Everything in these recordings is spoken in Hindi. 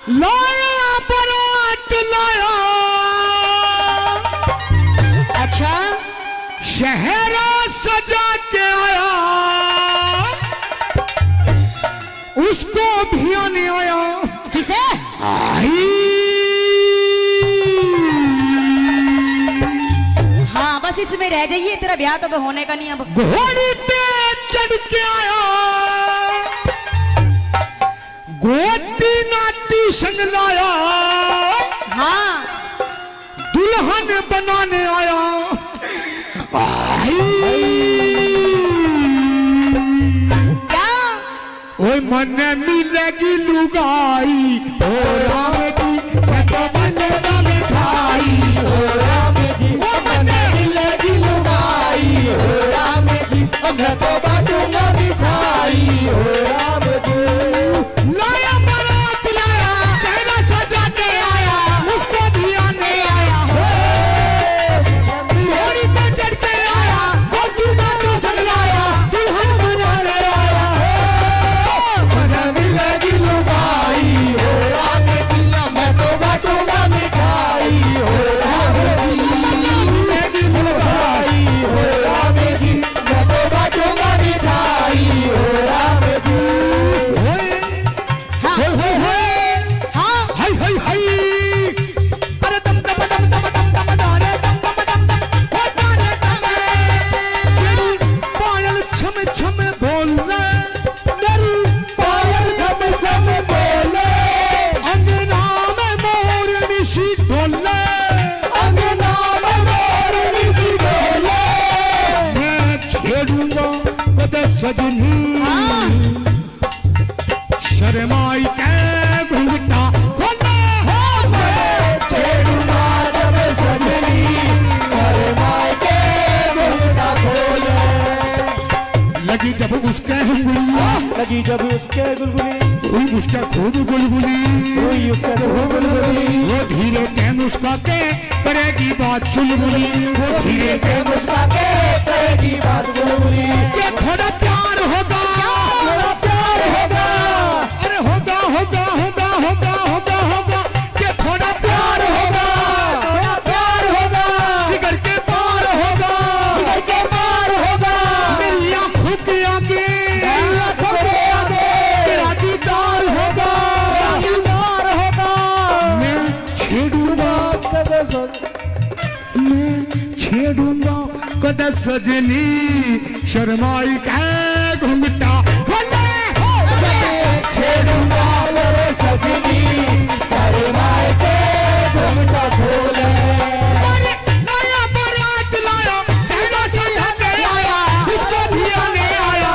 लाया बारात लाया। अच्छा शहरा सजा के आया, उसको भी आने आया। किसे? आई हाँ बस इसमें रह जाइए, तेरा ब्याह तो होने का नहीं अब। घोड़ी पे चढ़ के आया, गोदी नाती संग लाया। हाँ दुल्हन बनाने आया। क्या? ओए मन मिलेगी लुगाई, ओ राम जी मैं तो बनेगा मिठाई। ओ राम जी ओ मन मिलेगी लुगाई, ओ राम जी मैं तो बांटूंगा मिठाई। ओ राम जी लाया बारात लाया, चेहरा सजा के आया, उसको भी आने आया। घोड़ी पे चढ़ के आया, गोदी नाती संग लाया, दुल्हन बनाने आया। मन मिलेगी लुगाई, ओ राम जी मैं तो बांटूंगा मिठाई। ओ राम जी मन मिलेगी लुगाई, ओ राम जी मैं तो बांटूंगा मिठाई। ओ राम जी हाँ हाँ हाय हाय हाय, अरे दम दम दम दम दम दम दारे दम दम दम दम हो दारे दम। मेरी पायल छम छम बोले, मेरी पायल छम छम बोले। अंगना में मोरनी सी डोले, अंगना में मोरनी सी डोले। मैं छेड़ूंगा कदे सजनी, शर्माई के घुंघटा खोले। हो मैं छेड़ूंगा कदे सजनी, शर्माई के घुंघटा खोले। लगी जब उसके गुलगुली, लगी जब उसके गुलगुली, हुई उसके खूब गुलगुली। हुई उसके खूब गुलगुली। वो धीरे के मुस्का के करेगी बात चुलबुली, वो धीरे के मुस्का के करेगी बात गुलगुली। ये थोड़ा प्यार होगा, थोड़ा प्यार होगा, अरे होगा होगा होगा होगा होगा होगा। ये थोड़ा प्यार होगा, थोड़ा प्यार होगा, जिगर के पार होगा, जिगर के पार होगा। मेरी आंखों के आगे आंखों के आगे तेरा दीदार होगा। दीदार होगा। मैं छेड़ूंगा, मैं छेड़ूंगा कदे सजनी, शर्माई के घुंघटा खोले। मैं छेड़ूंगा तेरे सजनी, शर्माए के घुंघटा खोले। अरे नया बारात लाया, चेहरा सजा के आया, उसको भी आने आया।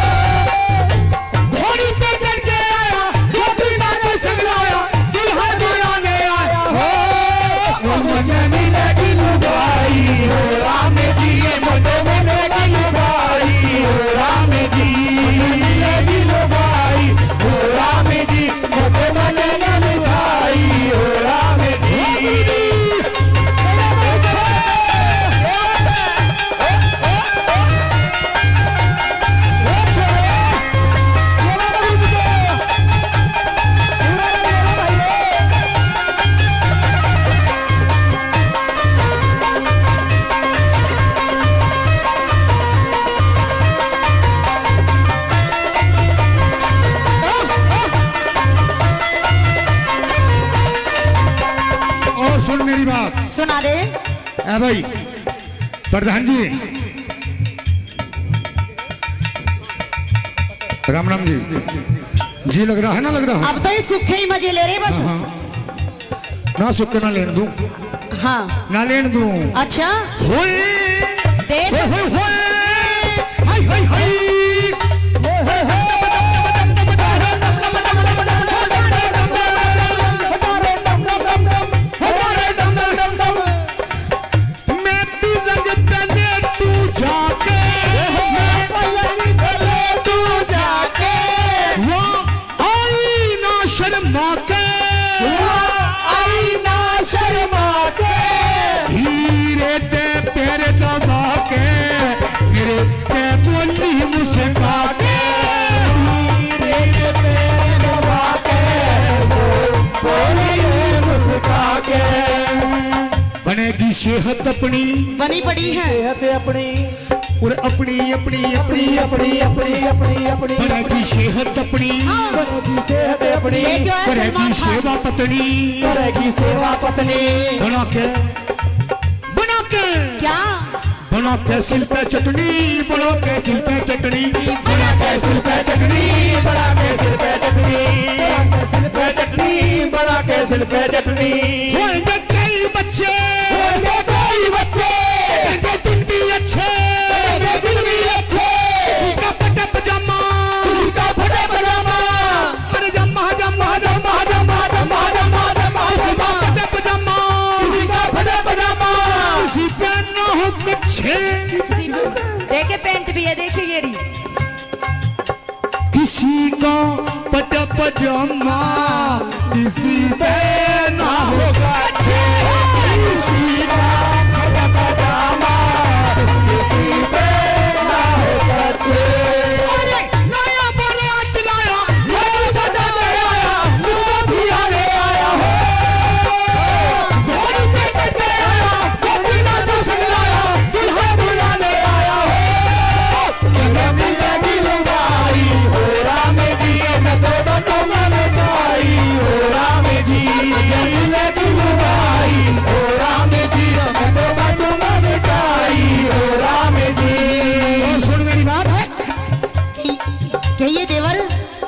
घोड़ी पे चढ़ के आया, गोदी नाती संग लाया, दुल्हन बनाने आया। मुझे मिलेगी लुगाई, ओ राम जी मुझे मिलेगी लुगाई। ओ राम जी मिलेगी लुगाई, ओ राम जी मुझे मिलेगी लुगाई। ओ राम जी और सुन मेरी बात। सुना दे। है भाई प्रधान जी, राम राम जी। जी लग रहा है ना, लग रहा है अब तो ये सूखे ही मजे ले रहे बस। ना सुख ना लेन दूं, हाँ ना लेन दूं। अच्छा होए देख होए होए हाय हाय हाय। मैं तिलक तले तू जाके, तू जाके वो आई ना शर्मा के, आई ना शर्मा के। धीरे ते पैर दबा के, मेरे ते बोली मुस्का के। धीरे पे दबा के वो सेहत अपनी बनी पड़ी है। सेहत अपनी और अपनी अपनी अपनी अपनी अपनी अपनी अपनी बनेगी सेहत अपनी बनेगी सेहत अपनी देखो ऐ करेगी सलमान खान। सेवा पत्नी करेगी सेवा पत्नी बना के क्या बना के सिल पे चटनी बना के सिल पे चटनी बना के सिर पे चटनी बना के सिर पे चटनी बना के सिर पे चटनी बना के सिर पे चटनी होंगे कई बच्चे होंगे कई बच्चे होंगे दिन भी अच्छे होंगे दिल भी अच्छे किसी का फटा पजामा किसी का फटा पजामा अरे जम्मा जम्मा जम्मा जमा जमा जमा जमा किसी का जमा फटा पजामा किसी का फटा पजामा किसी पे न हो कच्छे देखे पेंट भी है, देखिए ये रही। किसी का फटा पजामा किसी पे ना होगा अच्छे किसी का फटा पजामा किसी पे ना होगा अच्छे अरे नया बारात लाया ये सजा ले आया उसको भी आने आया हो घोड़ी पे चढ़ के आया गोपी ना तो संगलाया दुल्हन बुलाने आया हो जन्म लगी लुगाई हो राम जी मैं तो बनो मन गाई हो राम जी जन्म लगी लुगाई हो राम जी मैं तो बनो मन गाई हो राम जी और सुन मेरी बात है कहिए देवर।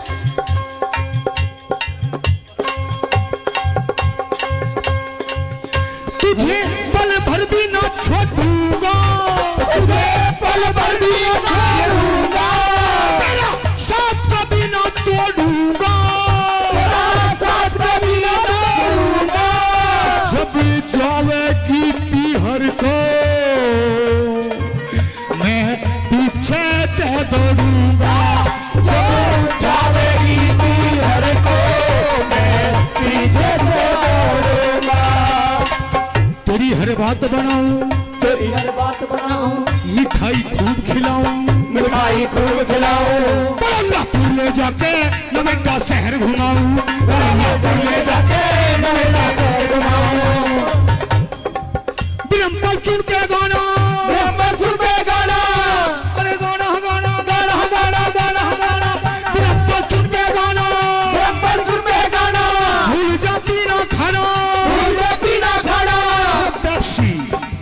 तुझे पल भर भी ना छोड़ूंगा तुझे पल भर भी छोड़ूंगा तेरा साथ कभी ना तोड़ूंगा तेरा साथ कभी न छोड़ूंगा जब जावेगी पीहर को मैं पीछे ते दौड़ूंगा जावेगी पीहर को मैं पीछे से दौड़ूंगा तेरी हर बात बनाऊं तेरी हर बात बनाऊं मिठाई खूब खिलाऊं मिठाई खूब खिलाऊं बल्लापुर ले जाके नवेटा शहर घुमाऊं बल्लापुर ले जाके नवेटा शहर घुमाऊं बिरम्बल चुन के गाना ब्रह्मन सुन पे गाना अरे गाना गाना गाना गाना गाना गाना बिरम्बल चुन के गाना ब्रह्मन सुन पे गाना भूल जा पीना खाना मुझे पीना खाना पेप्सी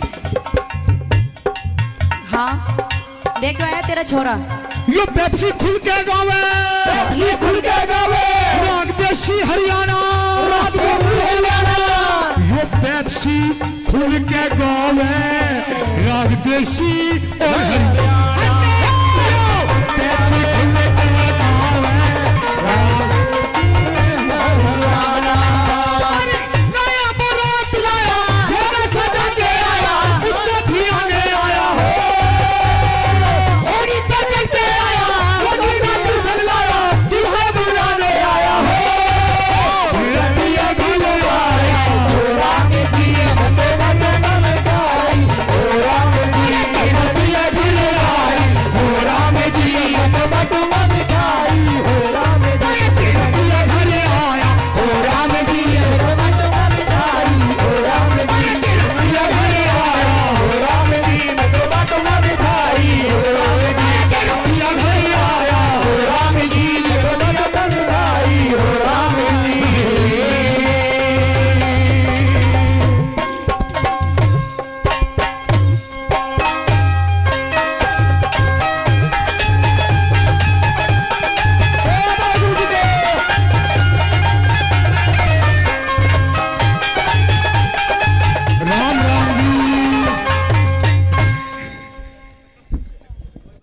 हाँ देखो आया तेरा छोरा। ये पेप्सी खुल के गावे ये खुल के गावे राग देसी हरियाणा रात को हरियाणा ये पेप्सी खुल के गावे राग देसी